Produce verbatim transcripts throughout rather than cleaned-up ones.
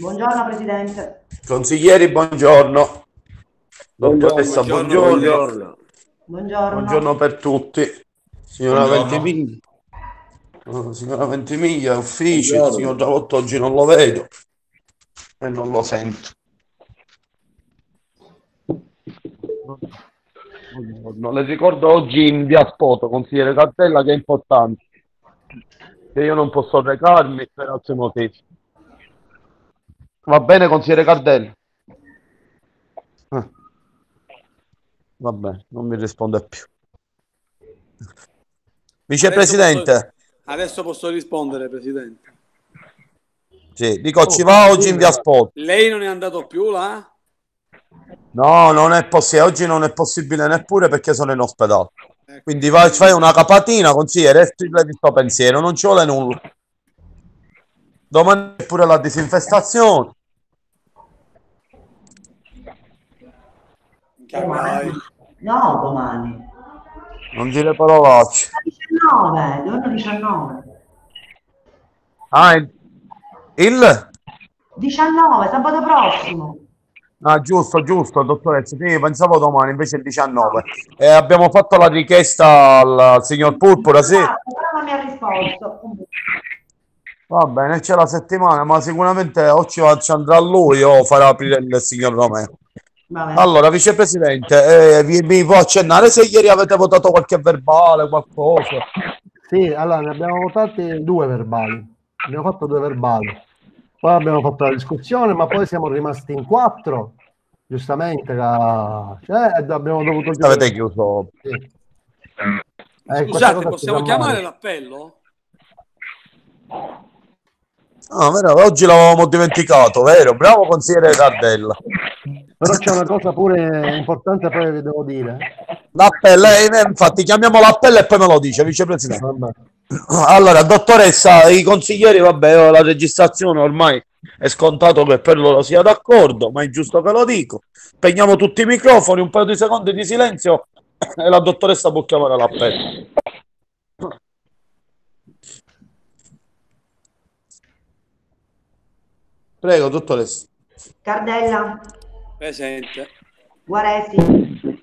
Buongiorno Presidente. Consiglieri, buongiorno. Dottoressa, Buongiorno, buongiorno. buongiorno. Buongiorno. Buongiorno per tutti. Signora Buongiorno. Ventimiglia. Oh, signora Ventimiglia, uffici. Il Buongiorno. signor Giavotto oggi non lo vedo e non lo sento. Buongiorno. Le ricordo oggi in via Spoto, consigliere Cartella, che è importante, che io non posso recarmi per altri motivi. Va bene, consigliere Cardella? Eh. Va bene, non mi risponde più. Vicepresidente. Adesso posso, adesso posso rispondere, Presidente. Sì, dico, ci va oggi in via Sport. Lei non è andato più là? No, non è possibile, oggi non è possibile neppure perché sono in ospedale. Ecco. Quindi vai, fai una capatina, consigliere, e stile di sto pensiero, non ci vuole nulla. Domani è pure la disinfestazione. Domani. No, domani. Non dire parolacce. diciannove, giorno diciannove. Ah, il... il... diciannove, sabato prossimo. Ah, giusto, giusto, dottoressa. Io pensavo domani, invece il diciannove. E abbiamo fatto la richiesta al, al signor Purpura, sì. Ah, però non mi ha risposto. Va bene, c'è la settimana, ma sicuramente o ci ci andrà lui o farà aprire il signor Romeo. Vabbè. Allora, vicepresidente, eh, vi, vi può accennare se ieri avete votato qualche verbale, qualcosa? Sì, allora ne abbiamo votati due verbali. Abbiamo fatto due verbali. Poi abbiamo fatto la discussione, ma poi siamo rimasti in quattro. Giustamente, la... cioè, abbiamo dovuto chiudere. Avete chiuso. Sì. Eh, Scusate, possiamo chiamare l'appello? Ah, vero, oggi l'avevamo dimenticato, vero? Bravo consigliere Cardella. Però c'è una cosa pure importante, poi vi devo dire. L'appello, eh, infatti chiamiamo l'appello e poi me lo dice, vicepresidente. Vabbè. Allora, dottoressa, i consiglieri, vabbè, la registrazione ormai è scontato che per loro sia d'accordo, ma è giusto che lo dico. Spegniamo tutti i microfoni, un paio di secondi di silenzio e la dottoressa può chiamare l'appello. Prego, dottoressa. Cardella. Presente. Guaresi.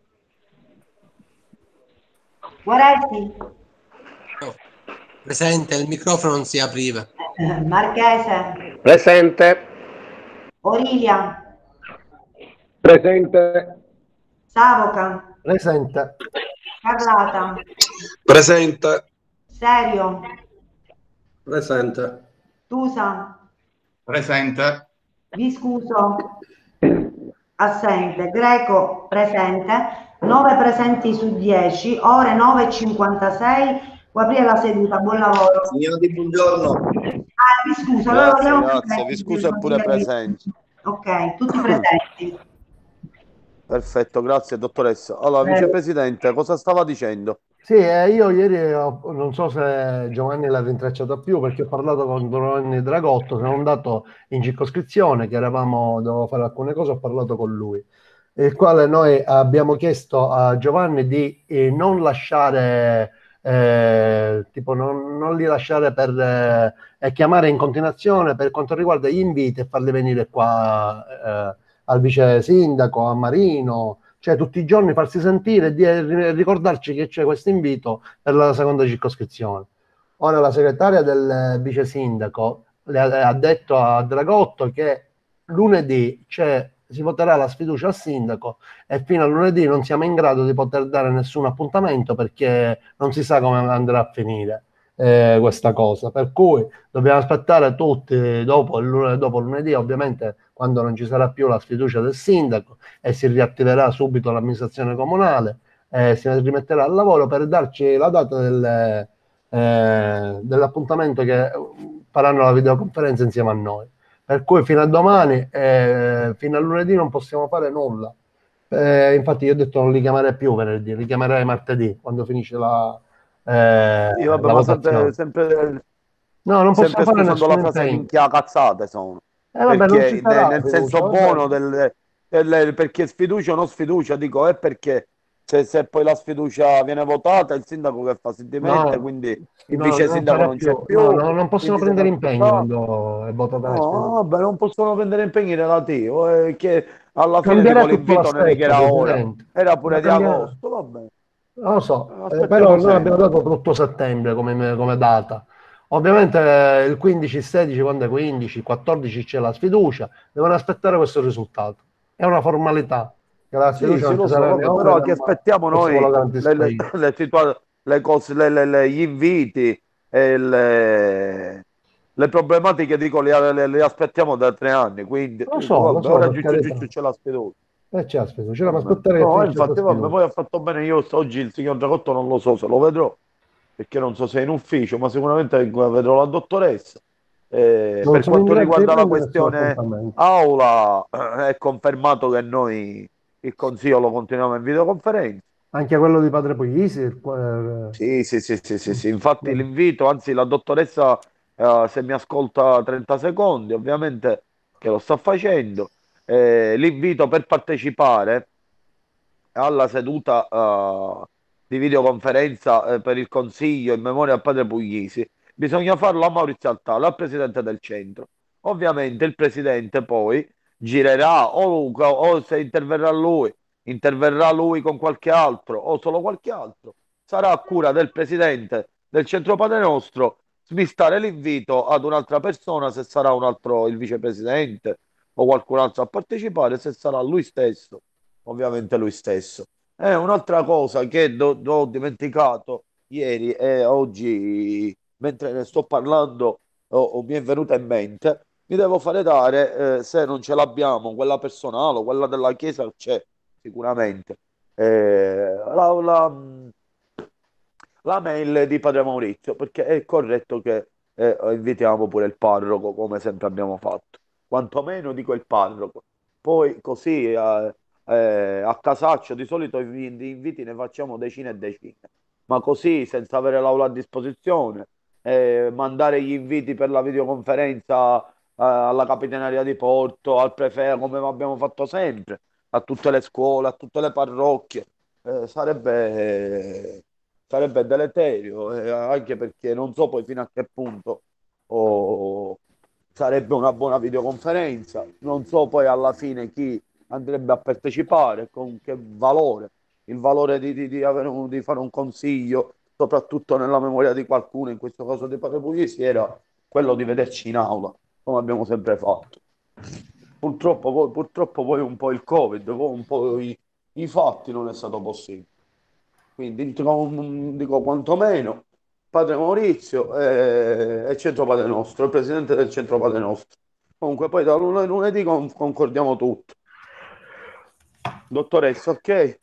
Guaresi. No. Presente, il microfono non si apriva. Eh, Marchese. Presente. Orilia. Presente. Savoca. Presente. Carlata. Presente. Serio. Presente. Tusa. Presente. Viscuso. Assente. Greco. Presente. nove presenti su dieci, ore nove e cinquantasei. Può aprire la seduta. Buon lavoro. Signori, buongiorno. Ah, vi scuso, allora Grazie, vogliamo grazie, presenti, vi scuso è pure presente. Ok, tutti presenti. Perfetto, grazie dottoressa. Allora, Prego. vicepresidente, cosa stava dicendo? Sì, eh, io ieri ho- non so se Giovanni l'ha rintracciato più perché ho parlato con Giovanni Dragotto, sono andato in circoscrizione che eravamo, dovevo fare alcune cose, ho parlato con lui, il quale noi abbiamo chiesto a Giovanni di eh, non lasciare, eh, tipo non, non li lasciare per eh, e chiamare in continuazione per quanto riguarda gli inviti e farli venire qua eh, al vice sindaco, a Marino, cioè tutti i giorni farsi sentire e di- ricordarci che c'è questo invito per la seconda circoscrizione. Ora la segretaria del vice sindaco le ha, ha detto a Dragotto che lunedì c'è, si voterà la sfiducia al sindaco e fino a lunedì non siamo in grado di poter dare nessun appuntamento perché non si sa come andrà a finire eh, questa cosa, per cui dobbiamo aspettare tutti dopo, il lun- dopo lunedì, ovviamente quando non ci sarà più la sfiducia del sindaco e si riattiverà subito l'amministrazione comunale, eh, si rimetterà al lavoro per darci la data del, eh, dell'appuntamento che faranno la videoconferenza insieme a noi. Per cui fino a domani, eh, fino a lunedì non possiamo fare nulla. Eh, infatti io ho detto non li chiamerei più venerdì, li chiamerei martedì quando finisce la, eh, Io, vabbè, la ma votazione. sempre, sempre, No, non sempre possiamo fare scusando la nessun frase impegno. minchia cazzate sono. Eh, vabbè, non Perché ci ne- sarà nel fiducia, senso vabbè. buono del, del- perché sfiducia o non sfiducia, dico, è perché se, se poi la sfiducia viene votata, il sindaco che fa? Si dimette, No, quindi il no, vice non sindaco farà non c'è più. più, No, no, non il possono vice prendere sindaco impegni sta. quando è votata la No, sfiducia. vabbè, non possono prendere impegni relativi. eh, che alla fine dico Cambierà tutto l'invito non è che l'assetto, era ora, Presidente. era Ma pure di cambia... agosto, vabbè, Non lo so, eh, però aspettiamo noi abbiamo sempre. dato tutto settembre come, come data. Ovviamente eh, il quindici, il sedici, quando è quindici, il quattordici c'è la sfiducia, devono aspettare questo risultato. È una formalità, che la Sì, sfiducia sì, non ci lo so, sarà né vabbè, ora però né che mai. aspettiamo Questo ve lo noi le, garantisco le, io. le situa- le cose, le- le- le- gli inviti e le, le problematiche, dico, le, le- le aspettiamo da tre anni, quindi Lo dico, so, lo vabbè, so, ora per giù, giù, giù, carità. giù c'è la sfiducia. E c'è la sfiducia, dobbiamo Vabbè. aspettare che No, finisce questa infatti, vabbè, sfiducia. poi ha fatto bene. Io oggi il signor Dragotto non lo so se lo vedrò, perché non so se è in ufficio, ma sicuramente vedrò la dottoressa. Eh, Non per sono in quanto grado di riguarda la prendere nessun questione appuntamento. aula, eh, è confermato che noi il consiglio lo continuiamo in videoconferenza. Anche quello di Padre Puglisi, il quale- Sì, sì, sì, sì, sì, Mm. sì. Infatti l'invito, anzi la dottoressa, eh, se mi ascolta trenta secondi, ovviamente che lo sta facendo, eh, l'invito per partecipare alla seduta eh, di videoconferenza eh, per il Consiglio in memoria al padre Puglisi, bisogna farlo a Maurizio Altaro, al presidente del centro. Ovviamente il presidente poi girerà o, Luca, o se interverrà lui, interverrà lui con qualche altro o solo qualche altro. Sarà a cura del presidente del centro Padre Nostro smistare l'invito ad un'altra persona, se sarà un altro il vicepresidente o qualcun altro a partecipare, se sarà lui stesso ovviamente lui stesso. È un'altra cosa che do- do- ho dimenticato ieri e oggi, mentre ne sto parlando, o- o mi è venuta in mente. Mi devo fare dare, eh, se non ce l'abbiamo, quella personale o quella della Chiesa c'è sicuramente. Eh, la, la- la mail di Padre Maurizio, perché è corretto che eh, invitiamo pure il parroco, come sempre abbiamo fatto. Quantomeno dico il parroco. Poi così eh, eh, a casaccio di solito i- di inviti ne facciamo decine e decine, ma così senza avere l'aula a disposizione, eh, mandare gli inviti per la videoconferenza eh, alla Capitaneria di Porto, al prefetto, come abbiamo fatto sempre, a tutte le scuole, a tutte le parrocchie, eh, sarebbe, sarebbe deleterio, eh, anche perché non so poi fino a che punto oh, sarebbe una buona videoconferenza, non so poi alla fine chi andrebbe a partecipare, con che valore, il valore di, di- di avere un- di fare un consiglio, soprattutto nella memoria di qualcuno, in questo caso di Padre Puglisi, era quello di vederci in aula, come abbiamo sempre fatto. Purtroppo poi, purtroppo poi un po' il Covid, poi un po' i, i fatti non è stato possibile. Quindi dico, dico quantomeno Padre Maurizio e, e Centro Padre Nostro, il presidente del Centro Padre Nostro. Comunque poi da lunedì, lunedì con- concordiamo tutto. Dottoressa, ok?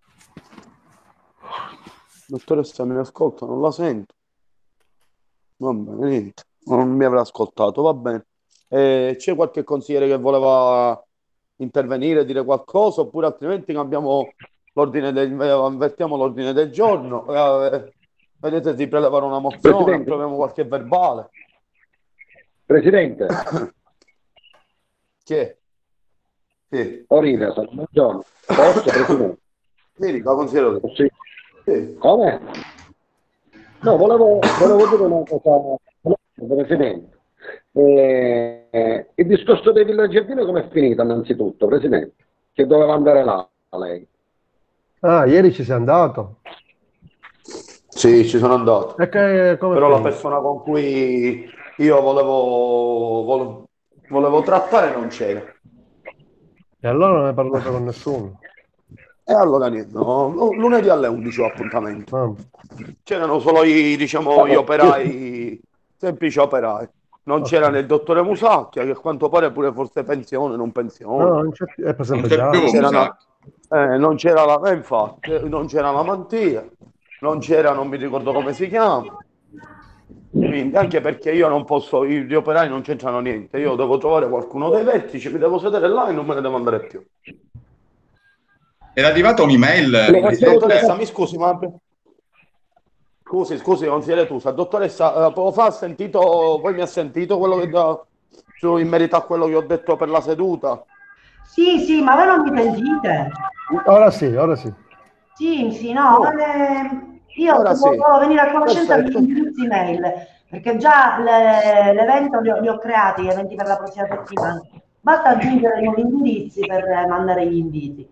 Dottoressa, mi ascolta? Non la sento. Va bene, niente. Non mi avrà ascoltato, va bene. Eh, c'è qualche consigliere che voleva intervenire, dire qualcosa, oppure altrimenti cambiamo l'ordine del, eh, avvertiamo l'ordine del giorno. Eh, vedete di prelevare una mozione, Presidente, approviamo qualche verbale. Presidente, Chi è? Sì. Orina, buongiorno. Posso, Presidente? Sì, dica, consigliere. Sì. Sì. Come? No, volevo, volevo dire una cosa, Presidente. Eh, il discorso dei villaggiettini come è finito innanzitutto, Presidente? Che doveva andare là, lei. Ah, ieri ci sei andato. Sì, ci sono andato. E che, come Però la finito? persona con cui io volevo, volevo, volevo trattare non c'era. E allora non hai parlato con nessuno. E allora niente, no, lu- lunedì alle undici ho appuntamento. Ah. C'erano solo i, diciamo, gli operai, semplici operai. Non Ok. c'era né il dottore Musacchia, che a quanto pare pure forse pensione, non pensione. No, non c'è più, è per Non sempre c'è già. più, Non c'era, mi una- sa. eh, non c'era la, eh, infatti, eh, non c'era la mantia, non c'era, non mi ricordo come si chiama. Quindi, anche perché io non posso, i- gli operai non c'entrano niente. Io devo trovare qualcuno dei vertici, mi devo sedere là e non me ne devo andare più. Era arrivata un'email, Lo Quindi, facciamo dottoressa, tutto. mi scusi, ma scusi, scusi, consigliere Tusa, dottoressa, eh, poco fa ha sentito, poi mi ha sentito quello che da, su, in merito a quello che ho detto per la seduta? Sì, sì, ma voi non mi sentite? Ora sì, ora sì. Sì, sì, no, No. eh, io Ora sì. volevo venire a conoscenza degli Perfetto. indirizzi mail, perché già le- l'evento li ho, li ho creati, gli eventi per la prossima settimana. Basta aggiungere i nuovi indirizzi per eh, mandare gli inviti.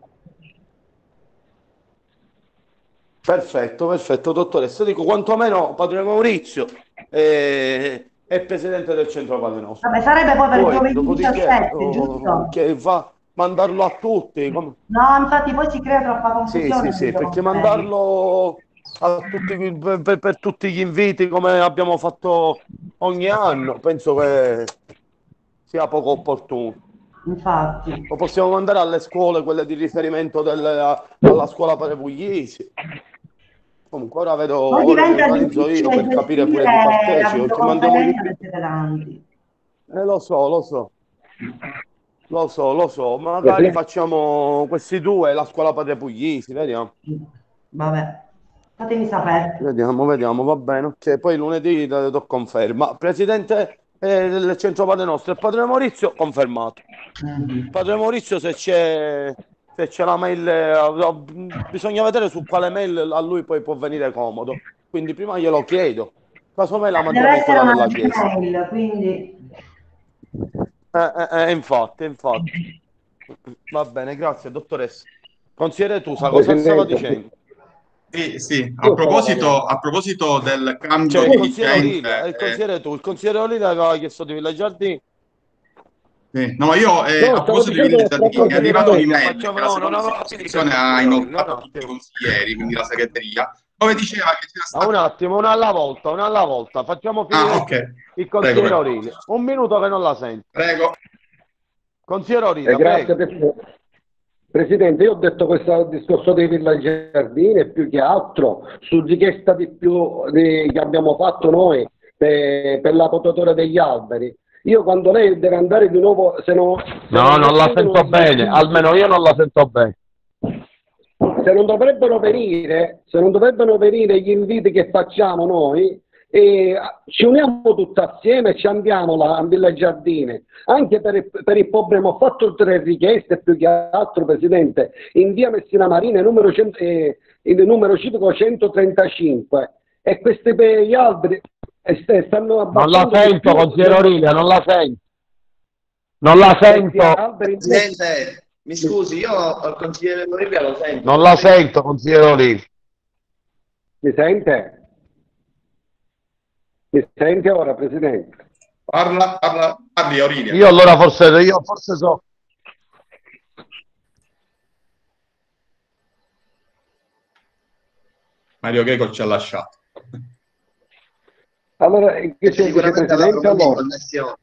Perfetto, perfetto, dottoressa. Dico, quantomeno Padre Maurizio è, è presidente del centro Padre Nostro. Vabbè, sarebbe poi per Poi, giovedì dopodiché, diciassette, oh, giusto? che va mandarlo a tutti. come- No, infatti poi si crea troppa Sì, confusione sì, nelle sì, perché videoconferenze. mandarlo a tutti, per, per- per tutti gli inviti come abbiamo fatto ogni anno, penso che sia poco opportuno. Infatti. Lo possiamo mandare alle scuole, quelle di riferimento della- alla scuola Padre Puglisi. Comunque ora vedo, Poi ora mi diventa organizzo io difficile per capire pure gestire chi la partecipa, perché mandiamo di videoconferenza più. perché siete tanti. Eh, lo so, lo so, lo so, lo so. Magari Presidente, facciamo questi due, la scuola Padre Puglisi, vediamo. Vabbè, fatemi sapere. Vediamo, vediamo, va bene. Ok, poi lunedì do do conferma. Presidente eh, del centro Padre Nostro, il Padre Maurizio, confermato. Mhm. Padre Maurizio, se c'è se c'è la mail, eh, bisogna vedere su quale mail a lui poi può venire comodo. Quindi prima glielo chiedo. Casomai la Deve mandiamo in essere quella una della Chiesa. mail, quindi Eh, eh, eh, infatti, infatti. Va bene, grazie, dottoressa. Consigliere Tusa, cosa stava Presidente, dicendo? Sì, sì. A io stavo proposito, parlando. a proposito del cambio C'è di il consigliere dirigente, Olilia, è il eh, consigliere tu, il consigliere Olilia aveva chiesto di Villa Giardini. sì. No, io eh, No, a stavo proposito di dicendo Villa un'altra Giardini, cosa, mi è Consigliere arrivata Presidente. Olilia, un'email facciamo, che la no, non seconda aveva finito il circoscrizione ha consigliere Olilia, un inoltrato a tutti i attimo. consiglieri, quindi la segreteria, dove diceva che c'era Ma un stato... attimo, una alla volta, una alla volta. Facciamo Ah, finire ok. il, il Prego, consigliere prego. Olilia. Un minuto che non la sento. Prego. Consigliere Eh, Olilia, grazie, prego. Presidente. Presidente, io ho detto questo discorso dei Villa Giardini e più che altro su richiesta di più di- che abbiamo fatto noi per, per la potatura degli alberi. Io quando lei deve andare di nuovo, se non, se No, non la vengono sento gli bene, inviti, almeno io non la sento bene. se non dovrebbero venire, se non dovrebbero venire gli inviti che facciamo noi, eh, ci uniamo tutti assieme e ci andiamo là a Villa Giardini, anche per il, per il problema. Ho fatto tre richieste più che altro, Presidente, in via Messina Marina, numero cento, eh, il numero civico centotrentacinque, e questi per gli alberi eh, st- stanno Non la abbassando di sento, più. consigliere Olilia, non la sento. Non la Questi sento, alberi invece- Presidente, mi scusi, io il consigliere Olimpia lo sento. non la sento, consigliere Olilia. mi sente? Mi sente ora, Presidente? Parla, parla, parli Aurilia. Io allora forse, io forse so. Mario Greco ci ha lasciato. Allora, che c'è, dice Sicuramente avrà Presidente? problemi di Allora, connessione.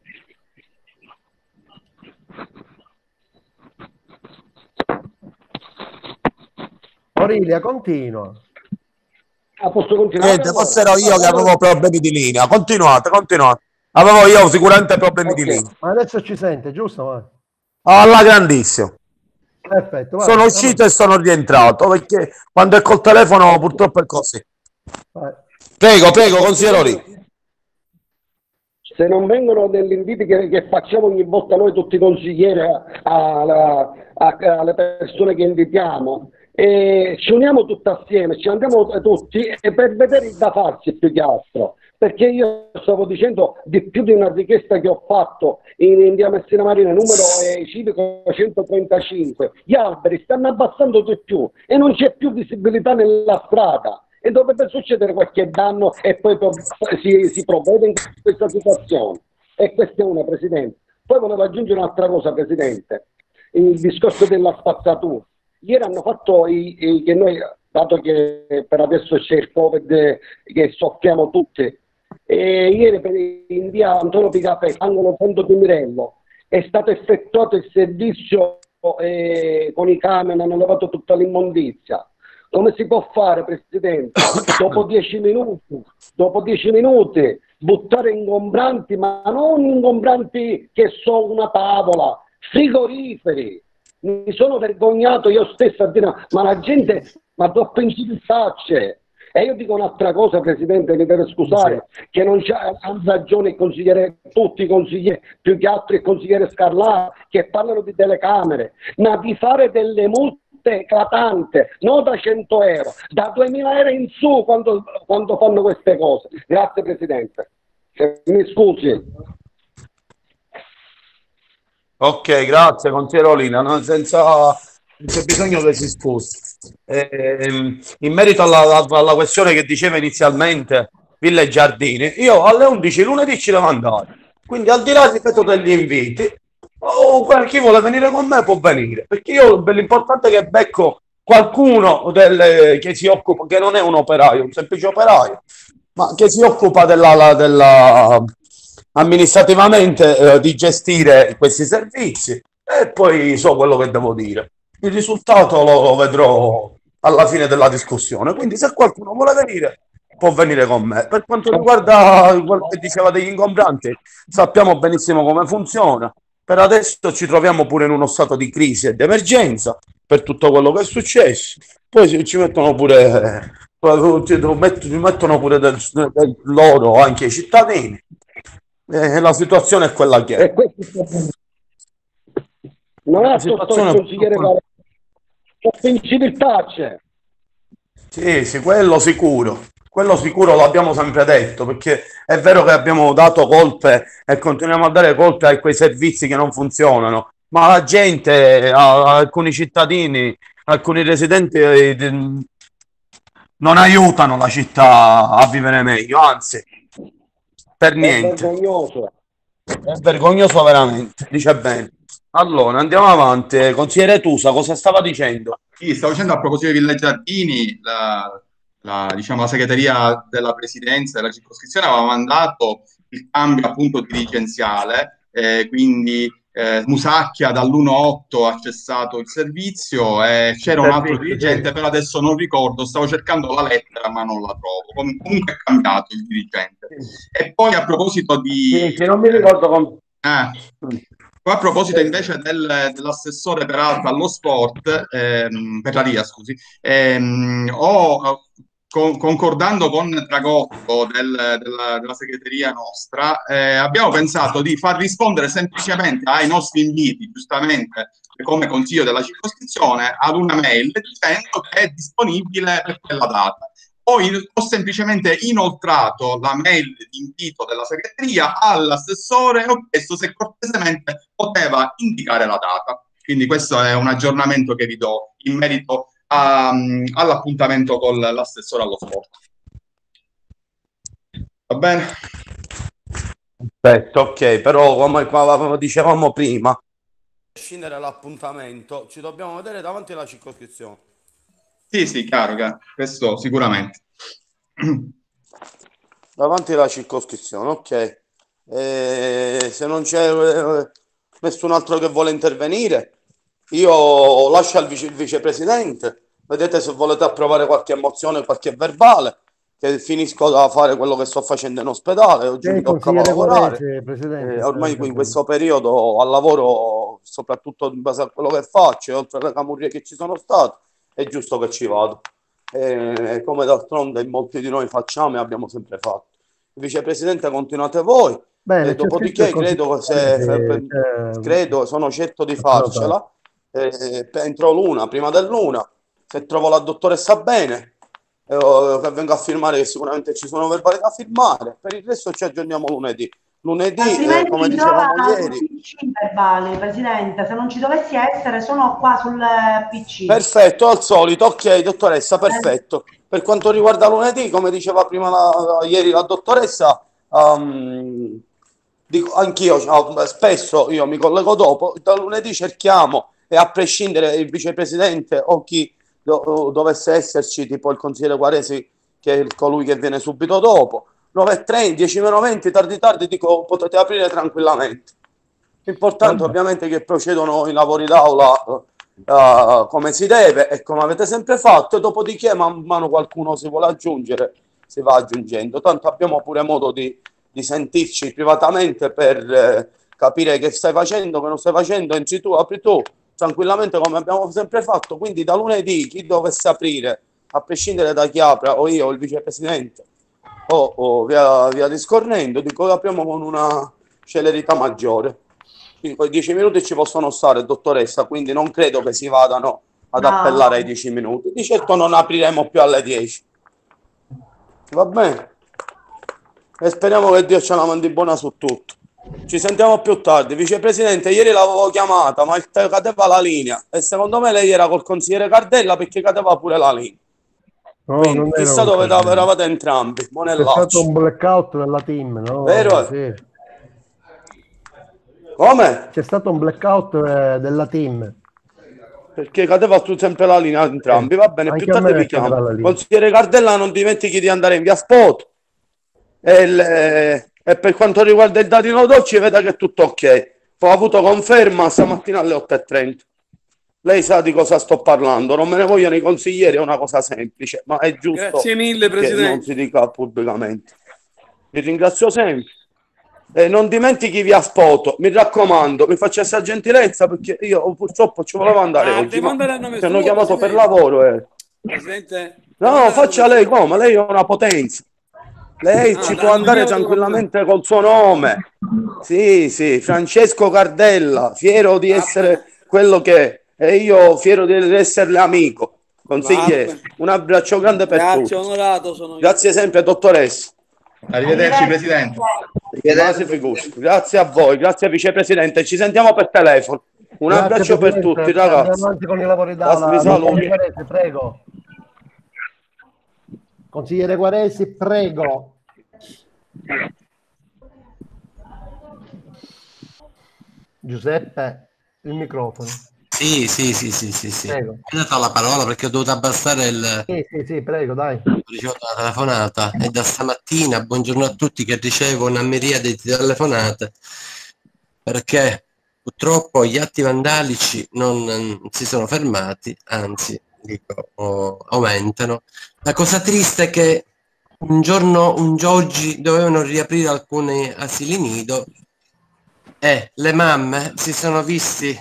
Orilia, continua. ah, posso continuare? Niente, Allora? forse ero io che Allora- avevo problemi di linea. Continuate, continuate. Avevo io sicuramente problemi di Ok. linea. Ma adesso ci sente, giusto? Va? Alla grandissima. Perfetto. vai, Sono vai, uscito e sono rientrato perché quando è col telefono purtroppo è così. vai. Prego, prego, consigliere Olivi. Se non vengono degli inviti che, che facciamo ogni volta noi tutti i consiglieri a- a- a- alle persone che invitiamo, e ci uniamo tutti assieme, ci andiamo tutti e per vedere il da farsi più che altro. Perché io stavo dicendo di più di una richiesta che ho fatto in, in via Messina Marina, numero eh, civico centotrentacinque. Gli alberi stanno abbassando di più e non c'è più visibilità nella strada. E dovrebbe succedere qualche danno e poi pro- si, si provvede in questa situazione. E questa è una, Presidente. Poi volevo aggiungere un'altra cosa, Presidente. Il discorso della spazzatura. Ieri hanno fatto i, i- che noi, dato che per adesso c'è il Covid eh, che soffriamo tutti, e ieri per, in via Antonio Pigafetta, angolo Ponte di Mirello, è stato effettuato il servizio eh, con i camion, hanno levato tutta l'immondizia. Come si può fare, Presidente? Dopo dieci minuti, dopo dieci minuti, buttare ingombranti, ma non ingombranti che sono una tavola, frigoriferi. Mi sono vergognato io stesso a dire, ma la gente, ma troppo incivilizzarci. E io dico un'altra cosa, Presidente, mi deve scusare, che non c'ha hanno ragione il consigliere, tutti i consiglieri, più che altro il consigliere Scarlà, che parlano di telecamere, ma di fare delle multe multa eclatante, non da cento euro, da duemila euro in su quando, quando fanno queste cose. Grazie Presidente. Se mi scusi. Ok, grazie consigliere Olina, no, senza non c'è bisogno che si scusi. Ehm, in merito alla, alla questione che diceva inizialmente Villa e Giardini, io alle undici lunedì ci devo andare, quindi al di là, ripeto, degli inviti, o chi vuole venire con me può venire, perché io l'importante è che becco qualcuno del, che si occupa, che non è un operaio, un semplice operaio, ma che si occupa della, della amministrativamente eh, di gestire questi servizi, e poi so quello che devo dire. Il risultato lo, lo vedrò alla fine della discussione, quindi se qualcuno vuole venire può venire con me. Per quanto riguarda quello che diceva degli ingombranti, sappiamo benissimo come funziona. Per adesso ci troviamo pure in uno stato di crisi e di emergenza per tutto quello che è successo. Poi ci mettono pure, ci mettono pure del, del loro anche i cittadini. E la situazione è quella che è. Non La è tutto il situazione consigliere purtroppo- Valerio, inciviltà. Sì, sì, quello sicuro. Quello sicuro l'abbiamo sempre detto, perché è vero che abbiamo dato colpe e continuiamo a dare colpe a quei servizi che non funzionano, ma la gente, a- a alcuni cittadini, alcuni residenti eh, d- non aiutano la città a vivere meglio, anzi, per È niente. vergognoso. È vergognoso veramente, dice bene. Allora, andiamo avanti. Consigliere Tusa, cosa stava dicendo? Sì, stavo dicendo a proposito di Villa Giardini, la, la, diciamo, la segreteria della presidenza della circoscrizione aveva mandato il cambio appunto dirigenziale, eh, quindi eh, Musacchia dall'uno otto ha cessato il servizio, e c'era un altro Servizio, dirigente, sì. però adesso non ricordo, stavo cercando la lettera ma non la trovo. Com- comunque è cambiato il dirigente. E poi a proposito di... Sì, sì, non mi ricordo com- Ah, poi a proposito invece del- dell'assessore peraltro allo sport, ehm, per la R I A, scusi, ehm, ho, con- concordando con Dragotto del- della, della segreteria nostra, eh, abbiamo pensato di far rispondere semplicemente ai nostri inviti, giustamente come consiglio della circoscrizione, ad una mail dicendo che è disponibile per quella data. Ho, in- ho semplicemente inoltrato la mail di invito della segreteria all'assessore e ho chiesto se cortesemente poteva indicare la data. Quindi questo è un aggiornamento che vi do in merito a- all'appuntamento con l'assessore allo sport. Va bene? Perfetto, ok, però come, come dicevamo prima, per scindere l'appuntamento, ci dobbiamo vedere davanti alla circoscrizione. Sì, sì, chiaro, chiaro. Questo sicuramente. Davanti alla circoscrizione, ok. Eh, se non c'è eh, nessun altro che vuole intervenire, io lascio al vice, il vicepresidente. Vedete se volete approvare qualche mozione, qualche verbale, che finisco da fare quello che sto facendo in ospedale. Oggi Sì, mi toccava consigliere lavorare. Guarese, Presidente. Eh, ormai in questo periodo al lavoro, soprattutto in base a quello che faccio, e oltre alle camurrie che ci sono state, è giusto che ci vado. Eh, come d'altronde molti di noi facciamo e abbiamo sempre fatto. Il vicepresidente, continuate voi. Bene, E c'è scritto dopodiché il credo che se, consigliere, c'è- credo, sono certo di Approvato. farcela. Eh, entro l'una, prima dell'una, se trovo la dottoressa bene, eh, che venga a firmare, che sicuramente ci sono verbali da firmare. Per il resto ci aggiorniamo lunedì. Lunedì, eh, Altrimenti come mi trova dicevamo sul ieri. P C verbali, Presidente. Se non ci dovessi essere, sono qua sul P C. Perfetto, al solito, ok, dottoressa, perfetto. Per quanto riguarda lunedì, come diceva prima la- la- ieri la dottoressa, um, dico, anch'io cioè, spesso io mi collego dopo, da lunedì cerchiamo, e a prescindere il vicepresidente o chi do- dovesse esserci, tipo il consigliere Guaresi, che è colui che viene subito dopo, nove e trenta, dieci meno venti, tardi tardi, dico potete aprire tranquillamente. L'importante ovviamente è che procedono i lavori d'aula uh, come si deve e come avete sempre fatto, e dopodiché man mano qualcuno si vuole aggiungere, si va aggiungendo. Tanto abbiamo pure modo di, di sentirci privatamente per eh, capire che stai facendo, che non stai facendo, entri tu, apri tu, tranquillamente come abbiamo sempre fatto. Quindi da lunedì chi dovesse aprire, a prescindere da chi apra, o io o il vicepresidente, o, o via, via discorrendo, dico che apriamo con una celerità maggiore. Quindi poi dieci minuti ci possono stare, dottoressa, quindi non credo che si vadano ad No. appellare ai dieci minuti. Di certo non apriremo più alle dieci. Va bene? E speriamo che Dio ce la mandi buona su tutto. Ci sentiamo più tardi. Vicepresidente, ieri l'avevo chiamata, ma il- cadeva la linea. E secondo me lei era col consigliere Cardella perché cadeva pure la linea. No, Quindi non era chissà un dove casino. eravate entrambi. C'è stato Monellacci. un blackout nella team, no? Vero? Sì. Come? C'è stato un blackout eh, della team. Perché cadeva tu sempre la linea entrambi. Va bene, Anche più a me tardi vi cadeva chiamo. la linea. Consigliere Cardella, non dimentichi di andare in via Spot. E, il- eh, e per quanto riguarda il datino Dolci, veda che è tutto ok. Ho avuto conferma stamattina alle otto e trenta. Lei sa di cosa sto parlando, non me ne vogliono i consiglieri, è una cosa semplice, ma è giusto Grazie mille, che non Presidente. si dica pubblicamente. Vi ringrazio sempre. E non dimentichi via Spoto, mi raccomando, mi faccia questa gentilezza perché io purtroppo ci volevo andare Ah, oggi, devo ma andare a nome mi hanno suo, chiamato per Presidente. lavoro. Eh. Presidente, No, no, faccia lei come, lei è una potenza. Lei Ah, ci da- può andare andiamo tranquillamente col suo nome. Sì, sì, Francesco Cardella, fiero di Va essere quello che è, e io fiero di esserle amico. Consigliere, bene. un abbraccio grande per Grazie, tutti. onorato sono io. Grazie sempre, dottoressa. Arrivederci, Presidente. Ma si figuri. Grazie a voi, grazie Vicepresidente. Ci sentiamo per telefono. Un Grazie, abbraccio per Presidente. tutti, Andiamo ragazzi. avanti con i lavori Vi d'aula. saluto. Consigliere Guaresi, prego. Consigliere Guaresi, prego. Giuseppe, il microfono. Sì, sì, sì, sì, sì, sì. Prego. Mi hai dato la parola perché ho dovuto abbassare il... Sì, sì, sì, prego, dai. Ho ricevuto una telefonata e da stamattina, buongiorno a tutti, che ricevo una miriade di telefonate perché purtroppo gli atti vandalici non, non si sono fermati, anzi, dico, oh, aumentano. La cosa triste è che un giorno, un gio- oggi dovevano riaprire alcuni asili nido e le mamme si sono visti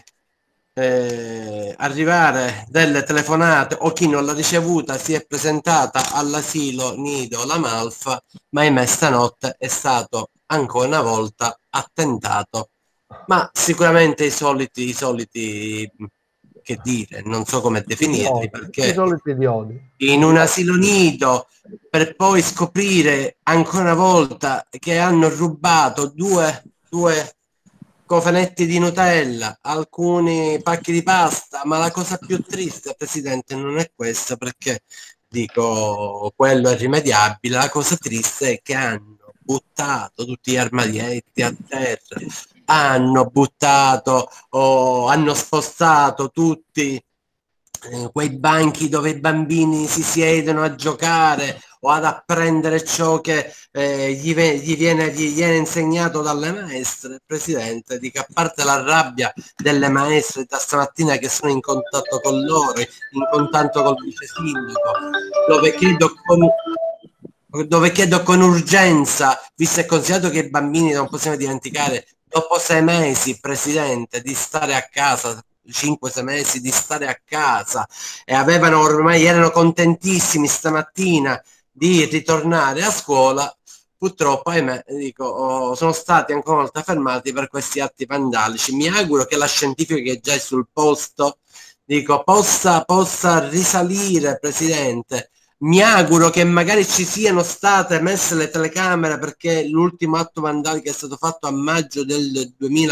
eh, arrivare delle telefonate o chi non l'ha ricevuta si è presentata all'asilo nido La Malfa, ma ahimè stanotte è stato ancora una volta attentato, ma sicuramente i soliti, i soliti, che dire, non so come definirli, Idioti, i perché soliti idioti. in un asilo nido per poi scoprire ancora una volta che hanno rubato due, due cofanetti di Nutella, alcuni pacchi di pasta, ma la cosa più triste, Presidente, non è questa, perché dico, quello è rimediabile, la cosa triste è che hanno buttato tutti gli armadietti a terra, hanno buttato o hanno spostato tutti eh, quei banchi dove i bambini si siedono a giocare o ad apprendere ciò che eh, gli, ve- gli viene, gli viene insegnato dalle maestre. Presidente, dico, a parte la rabbia delle maestre da stamattina che sono in contatto con loro, in contatto col vice sindaco, dove chiedo con dove chiedo con urgenza, visto e considerato che i bambini, non possiamo dimenticare, dopo sei mesi, Presidente, di stare a casa, cinque sei mesi di stare a casa, e avevano ormai, erano contentissimi stamattina di ritornare a scuola, purtroppo, ahimè, dico, oh, sono stati ancora una volta fermati per questi atti vandalici. Mi auguro che la scientifica che è già sul posto, dico, possa, possa risalire, Presidente. Mi auguro che magari ci siano state messe le telecamere, perché l'ultimo atto vandalico è stato fatto a maggio del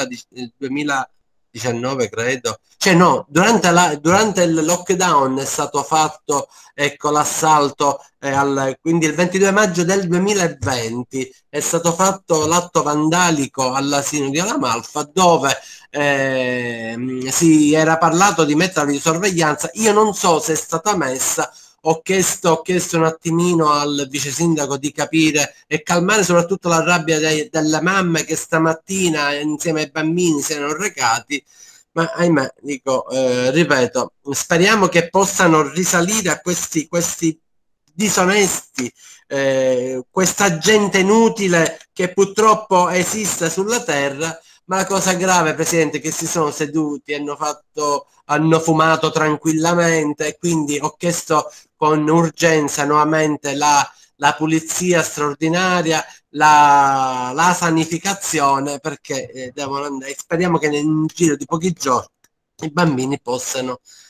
duemiladiciannove, credo. Cioè no, durante, la, durante il lockdown è stato fatto, ecco, l'assalto, eh, al, quindi il ventidue maggio del duemilaventi è stato fatto l'atto vandalico all'asilo di La Malfa, dove eh, si era parlato di mettere di sorveglianza. Io non so se è stata messa. Ho chiesto, ho chiesto un attimino al vice sindaco di capire e calmare soprattutto la rabbia dei, delle mamme che stamattina insieme ai bambini si erano recati, ma ahimè, dico, eh, ripeto, speriamo che possano risalire a questi, questi disonesti, eh, questa gente inutile che purtroppo esiste sulla terra. Ma la cosa grave, Presidente, è che si sono seduti, hanno fatto, hanno fumato tranquillamente, e quindi ho chiesto con urgenza nuovamente la, la pulizia straordinaria, la, la sanificazione, perché eh, devono andare. Speriamo che nel giro di pochi giorni i bambini possano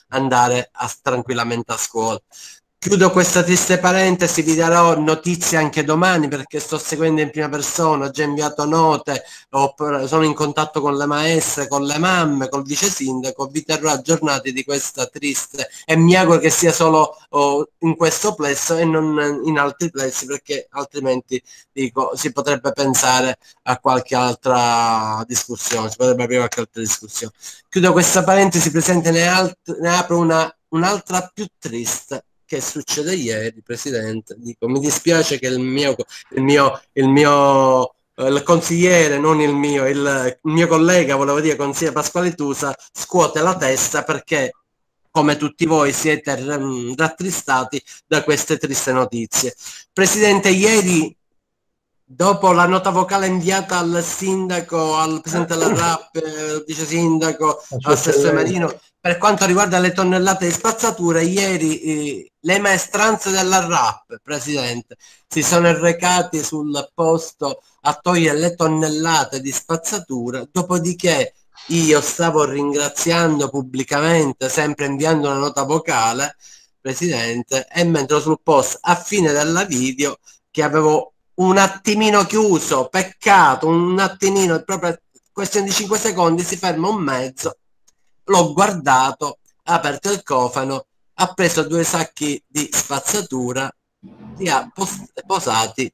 andare a, tranquillamente a scuola. Chiudo questa triste parentesi, vi darò notizie anche domani perché sto seguendo in prima persona, ho già inviato note, ho, sono in contatto con le maestre, con le mamme, col vice sindaco, vi terrò aggiornati di questa triste e mi auguro che sia solo oh, in questo plesso e non in altri plessi, perché altrimenti dico si potrebbe pensare a qualche altra discussione, si potrebbe aprire qualche altra discussione. Chiudo questa parentesi, Presidente, ne, alt- ne apro una, un'altra più triste che succede ieri, Presidente. Dico, mi dispiace che il mio, il mio, il mio eh, il consigliere, non il mio, il, il mio collega, volevo dire consigliere Pasquale Tusa, scuote la testa perché, come tutti voi, siete r- rattristati da queste triste notizie. Presidente, ieri, dopo la nota vocale inviata al sindaco, al presidente della R A P, al vice sindaco, all'assessore Marino, per quanto riguarda le tonnellate di spazzatura, ieri eh, le maestranze della R A P, Presidente, si sono recati sul posto a togliere le tonnellate di spazzatura, dopodiché io stavo ringraziando pubblicamente, sempre inviando una nota vocale, Presidente, e mentre sul post a fine della video, che avevo un attimino chiuso, peccato, un attimino, proprio questione di cinque secondi, si ferma un mezzo, l'ho guardato, ha aperto il cofano, ha preso due sacchi di spazzatura, li ha pos- posati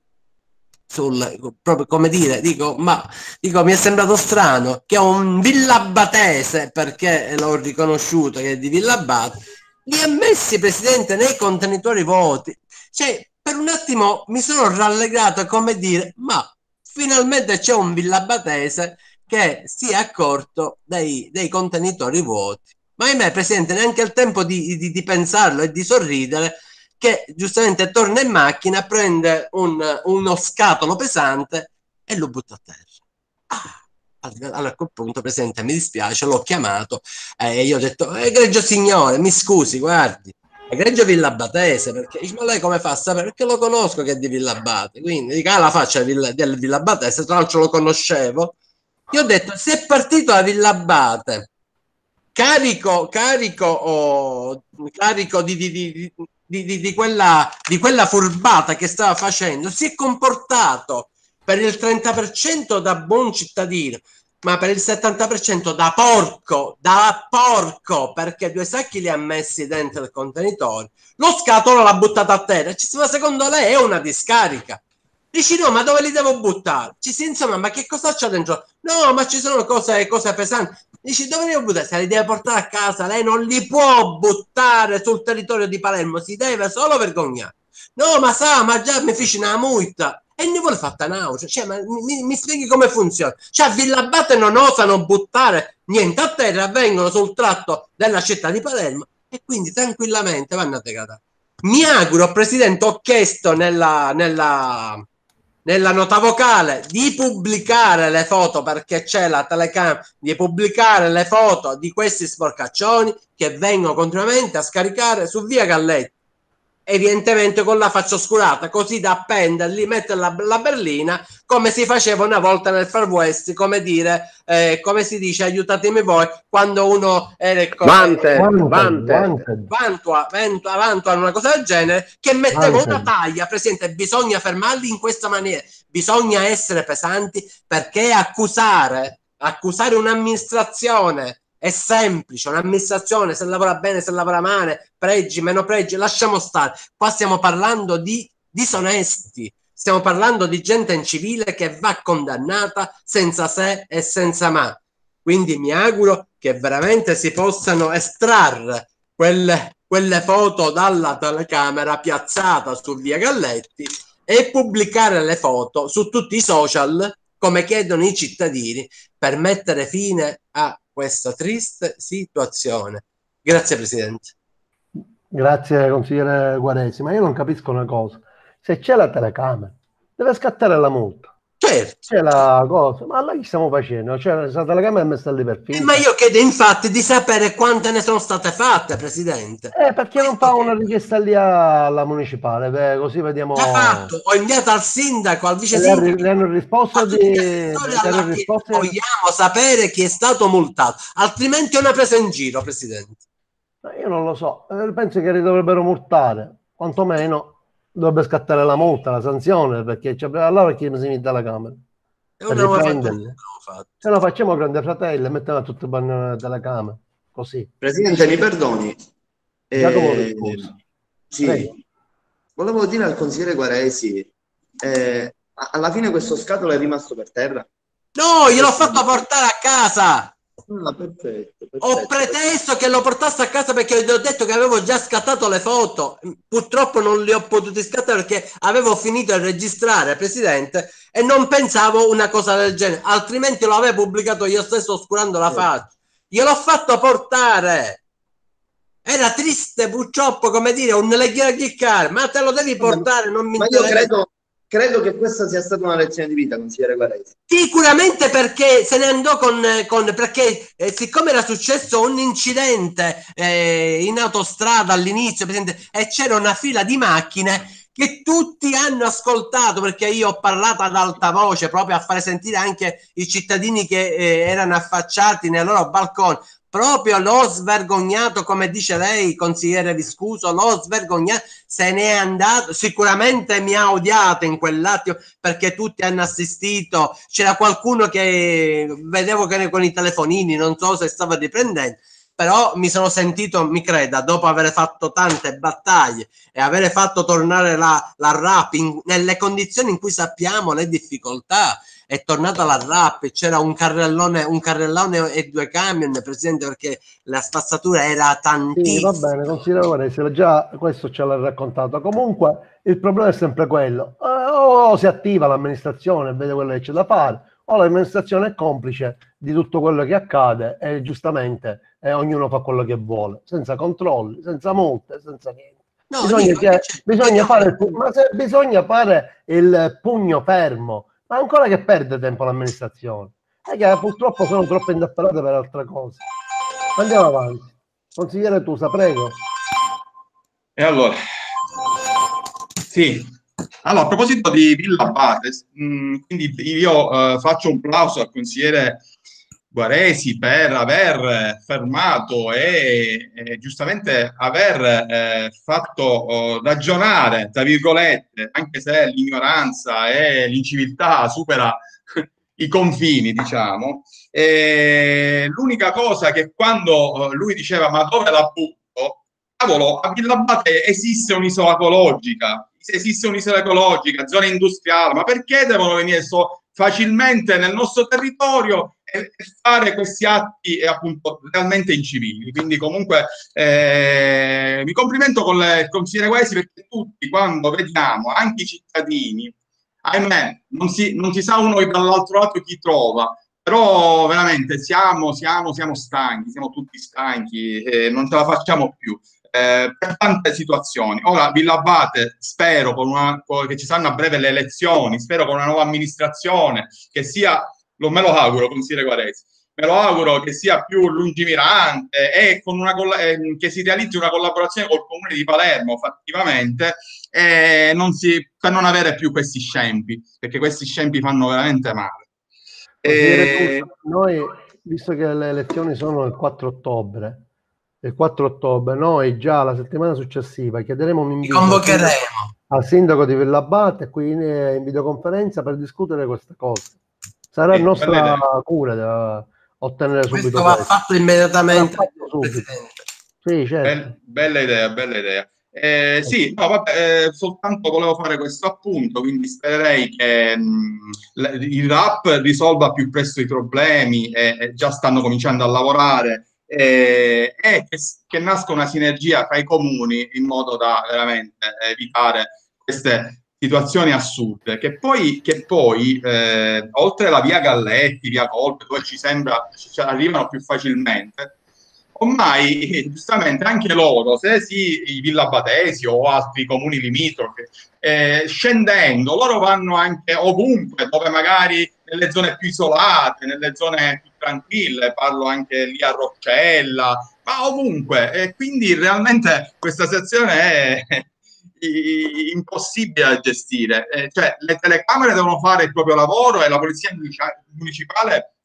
sul, proprio come dire, dico, ma dico, mi è sembrato strano che un villabatese, perché l'ho riconosciuto che è di Villabate, li ha messi, Presidente, nei contenitori vuoti. Cioè, per un attimo mi sono rallegrato, come dire, ma finalmente c'è un villabatese che si è accorto dei, dei contenitori vuoti. Ma ahimè, Presidente, neanche il tempo di, di, di pensarlo e di sorridere, che giustamente torna in macchina, prende un, uno scatolo pesante e lo butta a terra. Ah, allora a quel punto, Presidente, mi dispiace, l'ho chiamato e eh, io ho detto, egregio signore, mi scusi, guardi, egregio Villabatese, perché dice, ma lei come fa a sapere? Perché lo conosco che è di Villabate, quindi dica, ah, la faccia del, del Villabatese, tra l'altro lo conoscevo. Io ho detto, se è partito da Villabate, carico, carico, oh, carico di, di, di, di, di, di, quella, di quella furbata che stava facendo, si è comportato per il trenta per cento da buon cittadino, ma per il settanta per cento da porco, da porco, perché due sacchi li ha messi dentro il contenitore, lo scatolo l'ha buttato a terra. Ma secondo lei è una discarica? Dici no, ma dove li devo buttare? Ci si, insomma, ma che cosa c'è dentro? No, ma ci sono cose, cose pesanti. Dici dove li devo buttare? Se li deve portare a casa, lei non li può buttare sul territorio di Palermo, si deve solo vergognare. No, ma sa, ma già mi fece una multa. E ne vuole fatta nausea. Cioè, ma mi, mi spieghi come funziona? Cioè, a Villabate non osano buttare niente a terra, vengono sul tratto della città di Palermo e quindi tranquillamente vanno a degradare. Mi auguro, Presidente, ho chiesto nella... nella nella nota vocale di pubblicare le foto, perché c'è la telecamera, di pubblicare le foto di questi sporcaccioni che vengono continuamente a scaricare su via Galletti, evidentemente con la faccia oscurata, così da appenderli, mettere la, la berlina, come si faceva una volta nel Far West, come dire, eh, come si dice, aiutatemi voi, quando uno era Vante, Wanted, Vante. wanted. Vantua, Vantua, Vantua, una cosa del genere, che metteva Wanted. una taglia, Presidente, bisogna fermarli in questa maniera, bisogna essere pesanti, perché accusare, accusare un'amministrazione è semplice, un'amministrazione, se lavora bene, se lavora male, pregi, meno pregi, lasciamo stare. Qua stiamo parlando di disonesti, stiamo parlando di gente incivile che va condannata senza se e senza ma. Quindi mi auguro che veramente si possano estrarre quelle, quelle foto dalla telecamera piazzata su via Galletti e pubblicare le foto su tutti i social, come chiedono i cittadini, per mettere fine a questa triste situazione. Grazie, Presidente. Grazie consigliere Guaresi, ma io non capisco una cosa. Se c'è la telecamera, deve scattare la multa. Certo. C'è la cosa, ma allora che stiamo facendo? Cioè, la telecamera è messa lì per finta. Eh, ma io chiedo infatti di sapere quante ne sono state fatte, Presidente. Eh, perché non fa una richiesta lì alla municipale? Beh, così vediamo. Già fatto, ho inviato al sindaco, al vice Le hanno- sindaco. le hanno risposto a di. tutti gli assessori le hanno alla- risposto- Vogliamo sapere chi è stato multato, altrimenti è una presa in giro, Presidente. Io non lo so, eh, penso che li dovrebbero multare, quantomeno dovrebbe scattare la multa, la sanzione, perché cioè, allora perché mi si mette alla Camera? E Per non avevo fatto riprenderli. niente, non avevo fatto. Se no facciamo Grande Fratello e mettiamo a tutti i banni della Camera, così. Presidente, mi perdoni. Giacomo, Eh, scusa. sì, Prego. volevo dire al consigliere Guaresi, eh, a- alla fine questo scatolo è rimasto per terra? No, gliel'ho fatto portare a casa. Ah, perfetto, Ho perfetto. preteso che lo portasse a casa perché gli ho detto che avevo già scattato le foto. Purtroppo non le ho potute scattare perché avevo finito di registrare, Presidente, e non pensavo una cosa del genere. Altrimenti lo avevo pubblicato io stesso oscurando la faccia. Gliel'ho fatto portare. Era triste, purtroppo, come dire, un leghiera chiccare, ma te lo devi portare, non mi Ma io interessa. credo, credo che questa sia stata una lezione di vita, consigliere Guaresi. Sicuramente perché se ne andò con, con perché eh, siccome era successo un incidente eh, in autostrada all'inizio e c'era una fila di macchine che tutti hanno ascoltato, perché io ho parlato ad alta voce proprio a fare sentire anche i cittadini che eh, erano affacciati nei loro balconi. Proprio l'ho svergognato, come dice lei, consigliere Viscuso, l'ho svergognato, se n'è andato, sicuramente mi ha odiato in quell'attimo perché tutti hanno assistito, c'era qualcuno che vedevo che con i telefonini, non so se stava riprendendo, però mi sono sentito, mi creda, dopo aver fatto tante battaglie e aver fatto tornare la, la R A P in, nelle condizioni in cui sappiamo le difficoltà, è tornata la R A P, c'era un carrellone, un carrellone e due camion, Presidente, perché la spazzatura era tantissima. Sì, va bene, consigliere Guaresi, già questo ce l'ha raccontato. Comunque il problema è sempre quello, eh, o si attiva l'amministrazione e vede quello che c'è da fare, o l'amministrazione è complice di tutto quello che accade e giustamente eh, ognuno fa quello che vuole, senza controlli, senza multe, senza niente. No, bisogna, dico, che, c'è, bisogna, fare il, ma se bisogna fare il pugno fermo, ma ancora che perde tempo l'amministrazione, è che purtroppo sono troppo indaffarate per altre cose. Andiamo avanti. Consigliere Tusa, prego. E allora, sì, allora a proposito di Villa Abate, mh, quindi io eh, faccio un plauso al consigliere Guaresi per aver fermato e, e giustamente aver eh, fatto oh, ragionare, tra virgolette, anche se l'ignoranza e l'inciviltà supera i confini, diciamo. E l'unica cosa che quando eh, lui diceva ma dove la butto? Cavolo, a Villa Abate esiste un'isola ecologica, esiste un'isola ecologica, zona industriale, ma perché devono venire so facilmente nel nostro territorio e fare questi atti eh, appunto realmente incivili? Quindi comunque eh, mi complimento con il consigliere Guaresi, perché tutti quando vediamo, anche i cittadini, ahimè, non si, non si sa uno dall'altro lato chi trova, però veramente siamo, siamo, siamo stanchi, siamo tutti stanchi, eh, non ce la facciamo più. Eh, per tante situazioni. Ora Villa Abate, spero con una, che ci saranno a breve le elezioni, spero con una nuova amministrazione che sia, lo me lo auguro, consigliere Guaresi, me lo auguro che sia più lungimirante e con una, eh, che si realizzi una collaborazione col Comune di Palermo fattivamente, eh, non si, per non avere più questi scempi, perché questi scempi fanno veramente male. E... Noi, visto che le elezioni sono il quattro ottobre, il quattro ottobre, noi già la settimana successiva chiederemo un invito convocheremo al sindaco di Villa Abate qui in, in videoconferenza per discutere queste cose. Sarà sì, nostra cura da ottenere questo subito va questo. fatto immediatamente, va fatto subito. Sì, certo. Bell, bella idea, bella idea. Eh, sì, no, vabbè, eh, soltanto volevo fare questo appunto, quindi spererei che mh, il R A P risolva più presto i problemi, e, e già stanno cominciando a lavorare, e, e che, che nasca una sinergia tra i comuni in modo da veramente evitare queste situazioni assurde, che poi, che poi eh, oltre la via Galletti, via Colpe, dove ci sembra ci arrivano più facilmente, ormai giustamente anche loro, se sì i villabatesi o altri comuni limitrofi, eh, scendendo, loro vanno anche ovunque, dove magari nelle zone più isolate, nelle zone più tranquille, parlo anche lì a Roccella, ma ovunque, e quindi realmente questa situazione è impossibile da gestire, eh, cioè le telecamere devono fare il proprio lavoro e la polizia municipale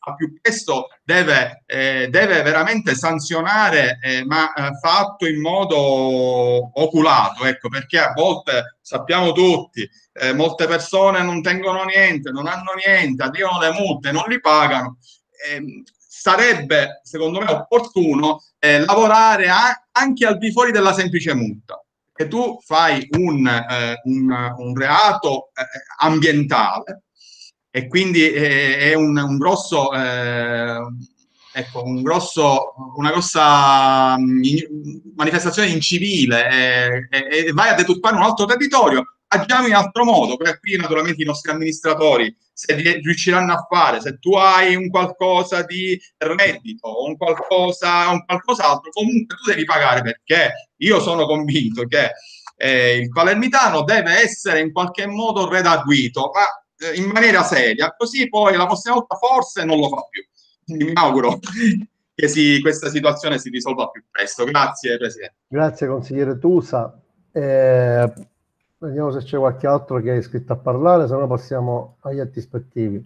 al più presto deve, eh, deve veramente sanzionare, eh, ma eh, fatto in modo oculato, ecco, perché a volte sappiamo tutti, eh, molte persone non tengono niente, non hanno niente, arrivano le multe, non li pagano. Eh, sarebbe, secondo me, opportuno eh, lavorare a, anche al di fuori della semplice multa. Che tu fai un, eh, un, un reato eh, ambientale e quindi eh, è un, un grosso, eh, ecco, un grosso, una grossa mh, manifestazione incivile e, e vai a deturpare un altro territorio. Agiamo in altro modo, per qui naturalmente i nostri amministratori se riusciranno a fare, se tu hai un qualcosa di reddito o un qualcosa, un qualcos'altro, comunque tu devi pagare, perché io sono convinto che eh, il palermitano deve essere in qualche modo redarguito, ma eh, in maniera seria, così poi la prossima volta forse non lo fa più. Quindi mi auguro che si, questa situazione si risolva più presto. Grazie Presidente. Grazie consigliere Tusa. Eh, vediamo se c'è qualche altro che è iscritto a parlare, se no passiamo agli atti ispettivi.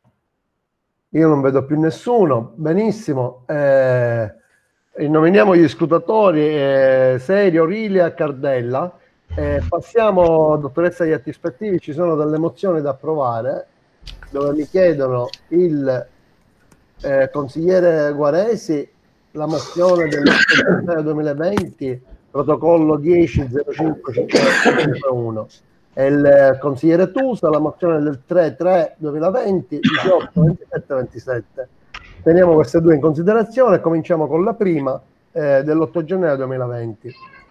Io non vedo più nessuno. Benissimo. Eh, nominiamo gli scrutatori eh, Serio, Orilia e Cardella. Eh, passiamo, dottoressa, agli atti ispettivi. Ci sono delle mozioni da approvare dove mi chiedono il eh, consigliere Guaresi la mozione del gennaio duemilaventi, protocollo dieci zero cinque cinquantauno, e il consigliere Tusa la mozione del tre tre duemilaventi, diciotto ventisette ventisette. Teniamo queste due in considerazione e cominciamo con la prima eh, dell'otto gennaio duemilaventi.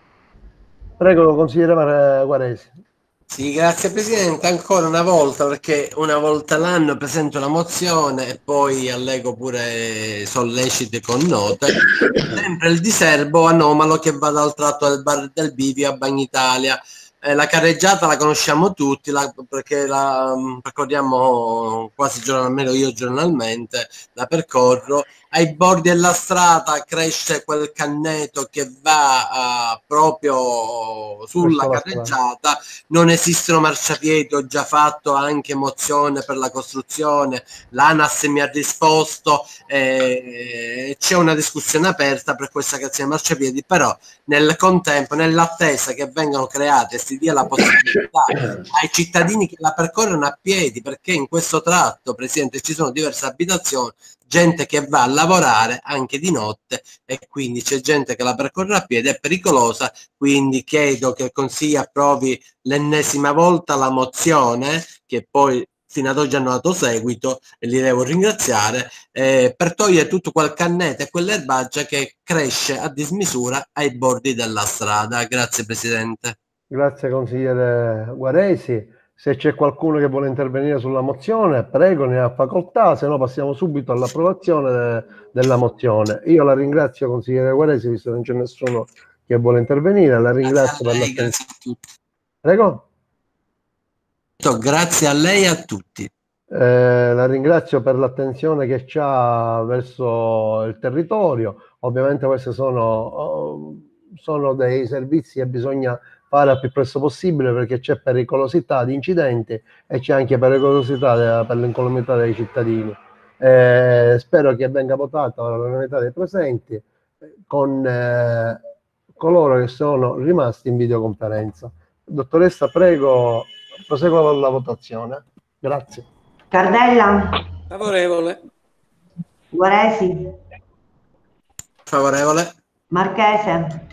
Prego, consigliere Guaresi. Sì, grazie Presidente, ancora una volta, perché una volta l'anno presento la mozione e poi allego pure solleciti con note, sempre il diserbo anomalo che va dal tratto del bar del Bivio a Bagnitalia. Eh, la carreggiata la conosciamo tutti, la, perché la um, percorriamo quasi giornalmente, almeno io giornalmente la percorro. Ai bordi della strada cresce quel canneto che va uh, proprio sulla carreggiata, non esistono marciapiedi, ho già fatto anche mozione per la costruzione, l'ANAS mi ha risposto, eh, c'è una discussione aperta per questa creazione di marciapiedi, però nel contempo, nell'attesa che vengano create e si dia la possibilità ai cittadini che la percorrono a piedi, perché in questo tratto, Presidente, ci sono diverse abitazioni, gente che va a lavorare anche di notte e quindi c'è gente che la percorre a piedi, è pericolosa, quindi chiedo che il Consiglio approvi l'ennesima volta la mozione, che poi fino ad oggi hanno dato seguito e li devo ringraziare, eh, per togliere tutto quel canneto e quell'erbaggia che cresce a dismisura ai bordi della strada. Grazie Presidente. Grazie consigliere Guaresi. Se c'è qualcuno che vuole intervenire sulla mozione, prego, ne ha facoltà, se no passiamo subito all'approvazione de della mozione. Io la ringrazio, consigliere Guaresi, visto che non c'è nessuno che vuole intervenire, la ringrazio per l'attenzione. Prego? Grazie a lei e a tutti. Eh, la ringrazio per l'attenzione che c'ha verso il territorio. Ovviamente questi sono, sono dei servizi che bisogna fare al più presto possibile, perché c'è pericolosità di incidenti e c'è anche pericolosità per l'incolumità dei cittadini. Eh, spero che venga votata l'unanimità dei presenti con eh, coloro che sono rimasti in videoconferenza. Dottoressa, prego, prosegua con la votazione. Grazie. Cardella. Favorevole. Guaresi. Favorevole. Marchese.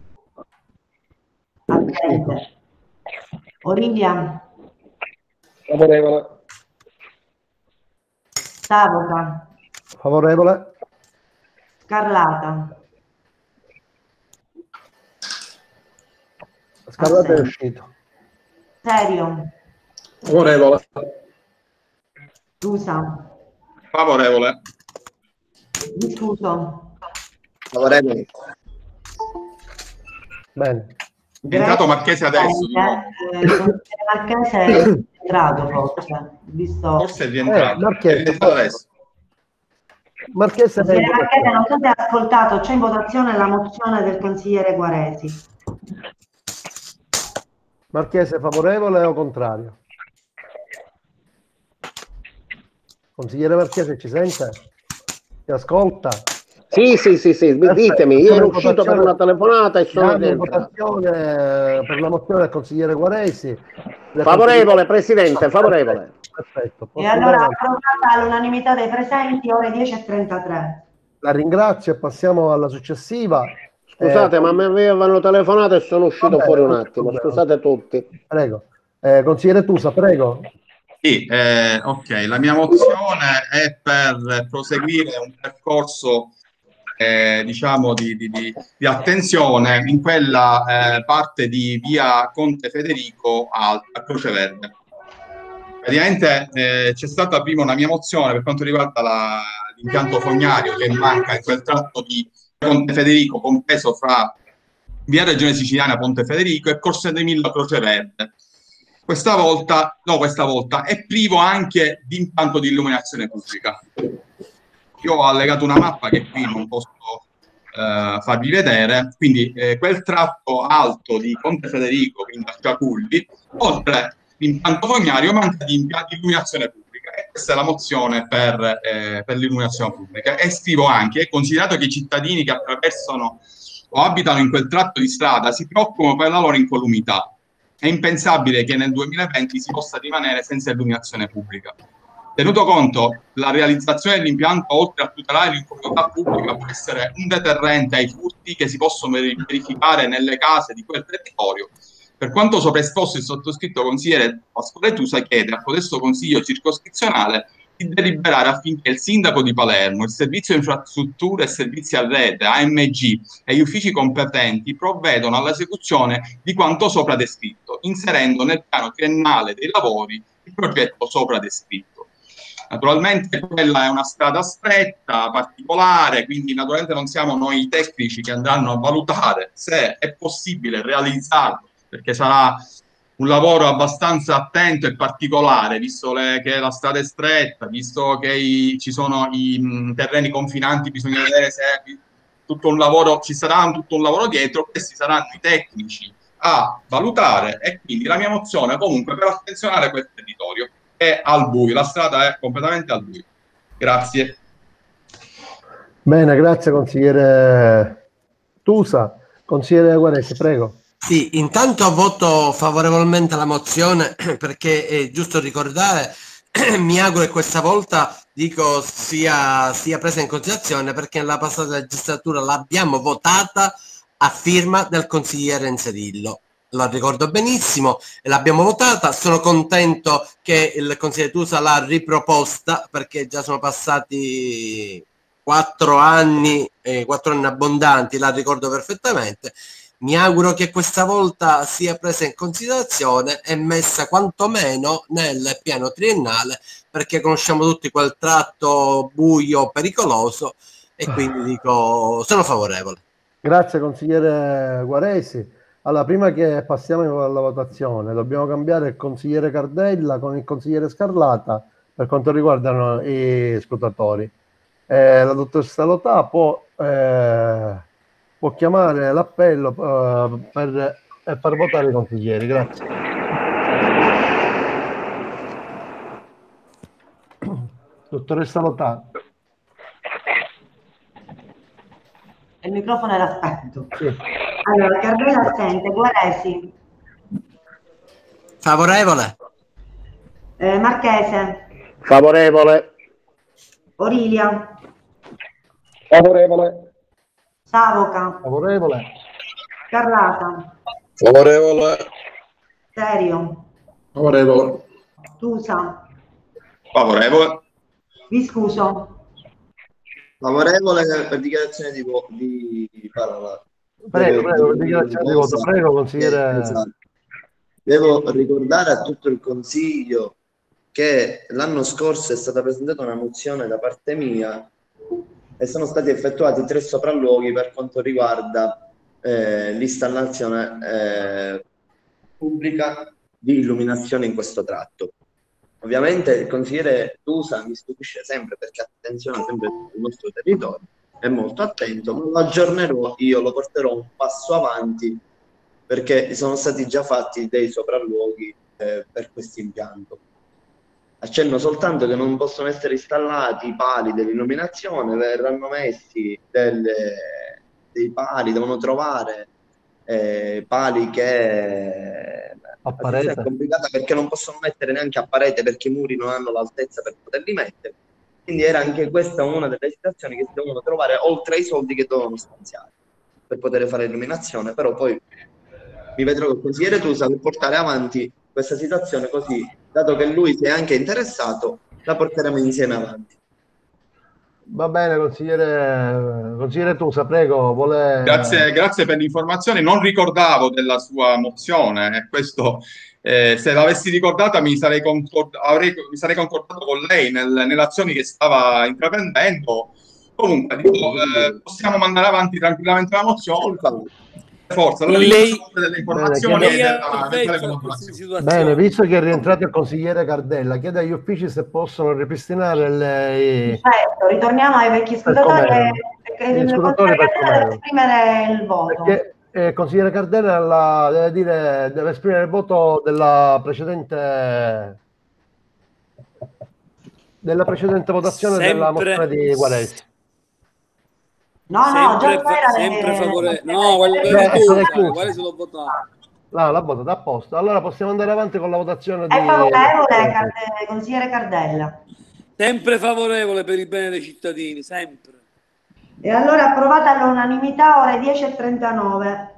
Assente. Orilia. Favorevole. Savoca. Favorevole. Scarlata. Scarlata è uscito. Serio. Favorevole. Tusa. Favorevole. Discuso. Favorevole. Bene. È entrato Marchese adesso. Eh, Marchese è entrato forse. Visto... Forse è rientrato. Eh, Marchese, è rientrato adesso. Marchese, Marchese, non so se ha ascoltato, c'è in votazione la mozione del consigliere Guaresi. Marchese favorevole o contrario? Consigliere Marchese, ci sente? Ti ascolta? Sì, sì, sì, sì, ditemi, io ero uscito per una telefonata e sono Diamo in rientrato. votazione per la mozione del consigliere Guaresi. Favorevole, Presidente, favorevole. Perfetto. E allora approvata all'unanimità dei presenti, ore dieci e trentatré. La ringrazio e passiamo alla successiva. Scusate, Eh, ma mi avevano telefonato e sono uscito vabbè, fuori un non c'è attimo, problema. scusate tutti. Prego. Eh, consigliere Tusa, prego. Sì, eh, ok, la mia mozione è per proseguire un percorso eh, diciamo di, di, di, di attenzione in quella eh, parte di via Conte Federico a, a Croce Verde. Praticamente eh, c'è stata prima una mia mozione per quanto riguarda la, l'impianto fognario che manca in quel tratto di Conte Federico, compreso fra via Regione Siciliana Ponte Federico e Corso De Milo Croce Verde. Questa volta, no, questa volta è privo anche di impianto di illuminazione pubblica. Io ho allegato una mappa che qui non posso eh, farvi vedere, quindi eh, quel tratto alto di Ponte Federico, quindi a Ciaculli, oltre l'impianto fognario manca di impianto di illuminazione pubblica. E questa è la mozione per, eh, per l'illuminazione pubblica. E scrivo anche, considerato che i cittadini che attraversano o abitano in quel tratto di strada si preoccupano per la loro incolumità, è impensabile che nel duemilaventi si possa rimanere senza illuminazione pubblica. Tenuto conto, la realizzazione dell'impianto, oltre a tutelare l'incolumità pubblica, può essere un deterrente ai furti che si possono verificare nelle case di quel territorio. Per quanto sopra esposto, il sottoscritto consigliere Pasquale Tusa chiede al codesto consiglio circoscrizionale di deliberare affinché il sindaco di Palermo, il servizio di infrastrutture e servizi a rete, A M G, e gli uffici competenti provvedono all'esecuzione di quanto sopra descritto, inserendo nel piano triennale dei lavori il progetto sopra descritto. Naturalmente quella è una strada stretta, particolare, quindi naturalmente non siamo noi i tecnici che andranno a valutare se è possibile realizzarlo, perché sarà un lavoro abbastanza attento e particolare, visto le, che la strada è stretta, visto che i, ci sono i mh, terreni confinanti, bisogna vedere se tutto un lavoro, ci sarà un, tutto un lavoro dietro, questi saranno i tecnici a valutare, e quindi la mia mozione comunque per attenzionare quel territorio è al buio, la strada è completamente al buio. Grazie. Bene, grazie consigliere Tusa. Consigliere Guaresi, prego. Sì, intanto voto favorevolmente alla mozione perché è giusto ricordare, mi auguro che questa volta dico sia, sia presa in considerazione, perché nella passata legislatura l'abbiamo votata a firma del consigliere Inserillo. Lo ricordo benissimo e l'abbiamo votata. Sono contento che il consigliere Tusa l'ha riproposta, perché già sono passati quattro anni, eh, quattro anni abbondanti, la ricordo perfettamente. Mi auguro che questa volta sia presa in considerazione e messa quantomeno nel piano triennale, perché conosciamo tutti quel tratto buio pericoloso e quindi dico sono favorevole. Grazie consigliere Guaresi. Allora, prima che passiamo alla votazione, dobbiamo cambiare il consigliere Cardella con il consigliere Scarlata per quanto riguardano i scrutatori. Eh, la dottoressa Lotà può... Eh, può chiamare l'appello uh, per, eh, per votare i consiglieri. Grazie. Dottoressa Lotà. Il microfono era spento. Sì. Allora, Cardella assente, Guaresi. Favorevole. Eh, Marchese. Favorevole. Orilia. Favorevole. Savoca. Favorevole. Scarlata. Favorevole. Serio. Favorevole. Tusa. Favorevole. Viscuso. Favorevole per dichiarazione di, vo- di parola. Prego, prego, dichiarazione di voto. Prego, consigliere. Esatto. Devo ricordare a tutto il Consiglio che l'anno scorso è stata presentata una mozione da parte mia e sono stati effettuati tre sopralluoghi per quanto riguarda eh, l'installazione eh, pubblica di illuminazione in questo tratto. Ovviamente il consigliere Tusa mi stupisce sempre perché attenziona sempre il nostro territorio, è molto attento, ma lo aggiornerò, io lo porterò un passo avanti perché sono stati già fatti dei sopralluoghi eh, per questo impianto. Accenno soltanto che non possono essere installati i pali dell'illuminazione, verranno messi delle, dei pali, devono trovare eh, pali che A la situazione è parete. complicata perché non possono mettere neanche a parete perché i muri non hanno l'altezza per poterli mettere. Quindi era anche questa una delle situazioni che si dovevano trovare oltre ai soldi che dovevano stanziare per poter fare illuminazione, però poi mi vedrò con il consigliere Tusa per portare avanti questa situazione, così, dato che lui si è anche interessato, la porteremo insieme avanti. Va bene, consigliere, consigliere Tusa, prego, vuole... Grazie, grazie per l'informazione. Non ricordavo della sua mozione, e questo, eh, se l'avessi ricordata, mi sarei, concord- avrei- mi sarei concordato con lei nel- nelle azioni che stava intraprendendo. Comunque, dico, eh, possiamo mandare avanti tranquillamente la mozione. Forza, allora Lei- ringrazio delle Bene, informazioni e Lei della ha eventuale effetto a queste collaborazione. situazioni. Bene, visto che è rientrato il consigliere Cardella, chiede agli uffici se possono ripristinare le... Certo, ritorniamo ai vecchi Per scrutatori com'erano. e, e Gli il scrutatori consigliere per Cardella deve com'erano. esprimere il voto. Perché eh, il consigliere Cardella la- deve, dire, deve esprimere il voto della precedente della precedente votazione della Sempre- mozione di Guaresi. No, no, già sempre, c'era sempre le- favorevole. No, quello Eh, è è stato Tusa, chiuso. quale se l'ho votato. No, l'ha votato a posto. Allora possiamo andare avanti con la votazione di... È favorevole, Carde- consigliere Cardella. Sempre favorevole per il bene dei cittadini, sempre. E allora approvata all'unanimità, ore dieci e trentanove.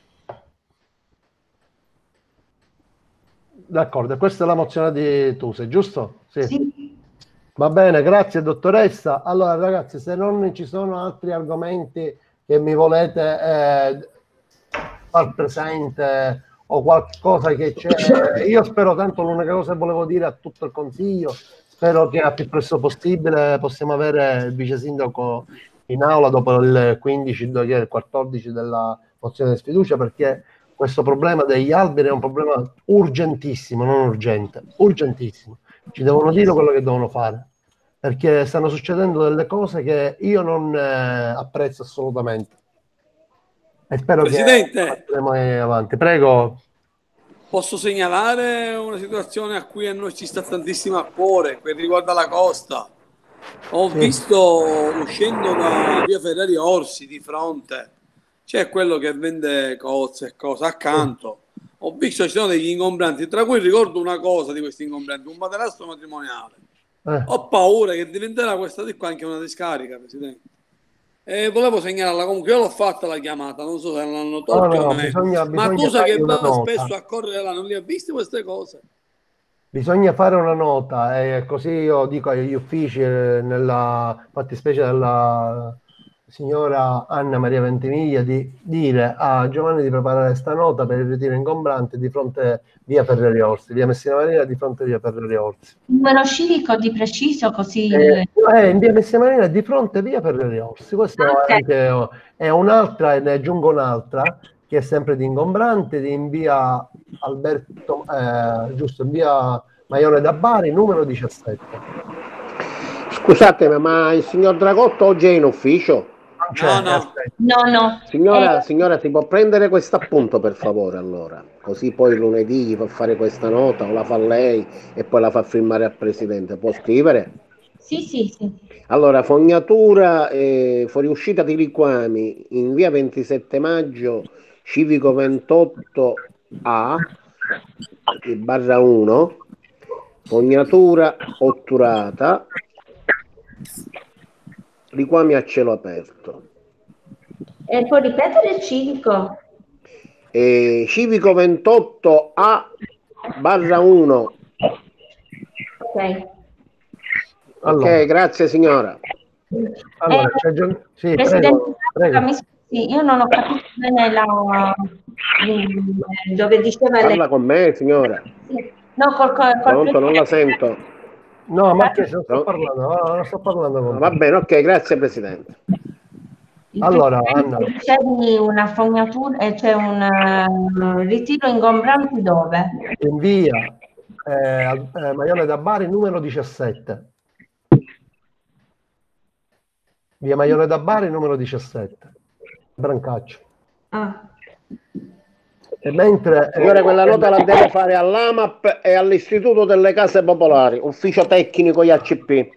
D'accordo, questa è la mozione di Tuse, giusto? Sì. Sì. Va bene, grazie dottoressa. Allora ragazzi, se non ci sono altri argomenti che mi volete eh, far presente o qualcosa che c'è, io spero tanto, l'unica cosa che volevo dire a tutto il Consiglio, spero che a più presto possibile possiamo avere il vice sindaco in aula dopo il quindici, il quattordici della mozione di sfiducia, perché questo problema degli alberi è un problema urgentissimo, non urgente, urgentissimo. Ci devono dire quello che devono fare, perché stanno succedendo delle cose che io non eh, apprezzo assolutamente. E spero Presidente. che andremo avanti. Prego. Posso segnalare una situazione a cui a noi ci sta tantissimo a cuore, che riguarda la costa. Ho Sì. visto uscendo da via Ferrari Orsi di fronte, c'è quello che vende cozze e cose accanto. Ho visto ci sono degli ingombranti, tra cui ricordo una cosa di questi ingombranti, un materasso matrimoniale. Eh. Ho paura che diventerà questa di qua anche una discarica, Presidente. E volevo segnalarla, comunque io l'ho fatta la chiamata, non so se l'hanno tolta No, no, o meno. bisogna- Ma bisogna tu sai che fargli una va nota. spesso a correre là, non li ha viste queste cose? Bisogna fare una nota e così io dico agli uffici, eh, nella fattispecie della signora Anna Maria Ventimiglia, di dire a Giovanni di preparare sta nota per il ritiro ingombrante di fronte via Ferrari Orsi, via Messina Marina di fronte via Ferrari Orsi. Numero civico di preciso, così Eh, eh, in via Messina Marina di fronte via Ferrari Orsi. Questa Ok. è, anche, è un'altra, e ne aggiungo un'altra che è sempre di ingombrante, di in via Alberto, eh, giusto, in via Maione da Bari, numero diciassette. Scusatemi, ma il signor Dragotto oggi è in ufficio? Cioè, no. aspetta. no, no. Signora, Eh, signora, si può prendere questo appunto per favore allora? Così poi lunedì gli fa fare questa nota o la fa lei e poi la fa firmare al Presidente. Può scrivere? sì, sì, sì. Allora, fognatura e fuoriuscita di liquami in via ventisette maggio, civico ventotto A, barra uno, fognatura otturata, liquami a cielo aperto. E può ripetere il civico? E civico ventotto A, barra uno. Ok. Allora, Ok, grazie signora. allora Eh, c'è Gian- sì, Presidente, prego, prego. mi scusi, io non ho capito bene la, mm, dove diceva le... Parla con me, signora. No, col, col, col Pronto, non la sento. No, Marchese, non sto No. parlando, no, non sto parlando con Va te. bene, ok, grazie Presidente. il Allora, Presidente Anna. dicevi una fognatura, eh, c'è un eh, ritiro ingombrante dove? In via eh, al- eh, Maione da Bari, numero diciassette. Via Maione da Bari, numero diciassette. Brancaccio. Ah. E mentre Signore, quella nota la deve fare all'A M A P e all'Istituto delle Case Popolari, ufficio tecnico I A C P.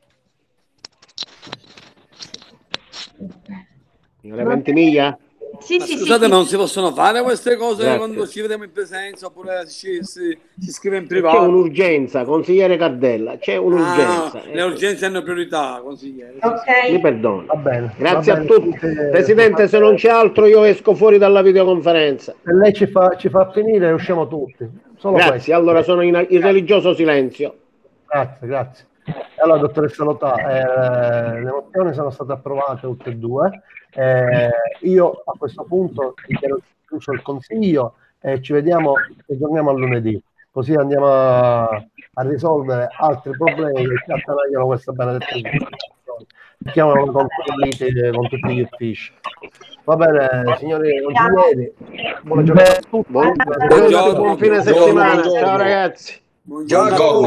Signore Ventimiglia? Sì, Ma sì, scusate, sì, ma non sì. si possono fare queste cose Grazie. quando ci vediamo in presenza oppure si, si- si scrive in C'è privato? un'urgenza, consigliere Cardella, c'è Ah, un'urgenza. le urgenze hanno priorità, consigliere. Sì, sì. Ok. Mi perdoni. va bene, Grazie va a bene, tutti. se- Presidente, se non c'è altro io esco fuori dalla videoconferenza. se lei ci fa, ci fa finire usciamo tutti. Solo Grazie, questo. allora sono in, in religioso silenzio. Grazie, grazie. Allora, dottoressa Lotà, eh, le mozioni sono state approvate tutte e due. Eh, io a questo punto dichiaro chiuso il consiglio e ci vediamo e torniamo a lunedì, così andiamo a, a risolvere altri problemi che ci attanagliano questa benedetta situazione. Chiamano con, con tutti gli uffici. Va bene, signori consiglieri, buona giornata a tutti. Buon, Buongiorno, buon fine buongiorno, settimana. buongiorno. Ciao ragazzi. Buongiorno a Buongiorno. tutti.